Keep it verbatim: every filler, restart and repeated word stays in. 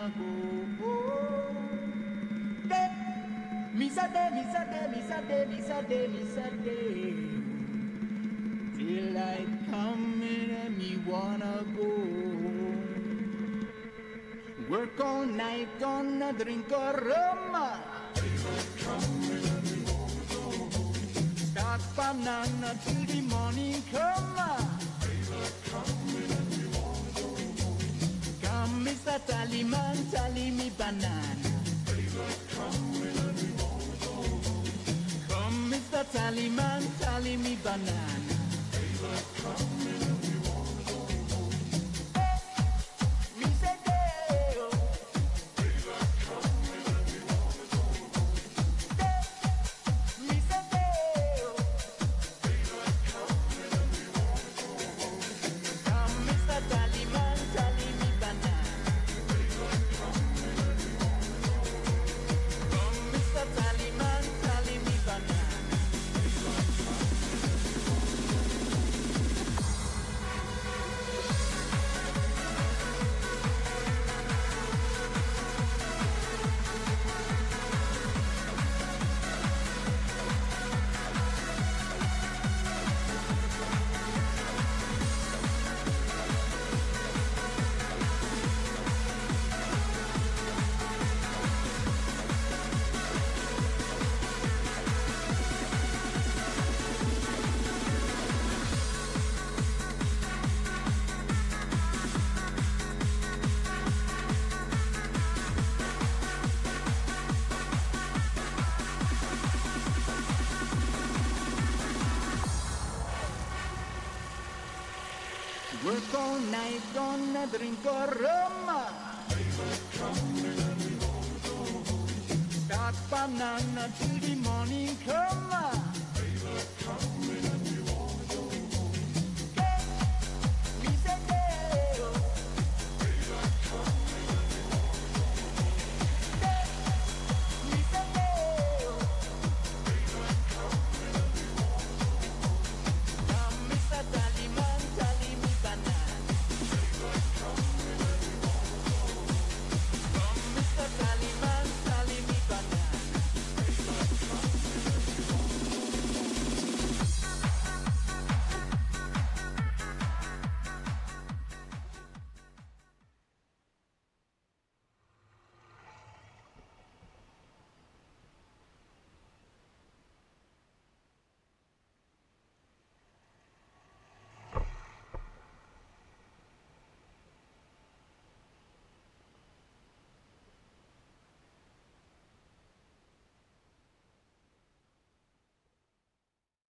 wanna go. Day, miss a day, miss a day, miss a day, miss a day, miss a day. Till I come in and me wanna go. Work all night, gonna drink a rum. Start banana till the morning come. Come, Mister Tallyman, tally me banana. Come, Mister Tallyman, tally me banana. Me say day, oh. Me say day, oh. Come, Mister Tallyman, tally me banana. Come, Mister Tallyman, tally me banana. Work all night, gonna drink a rum. Start banana till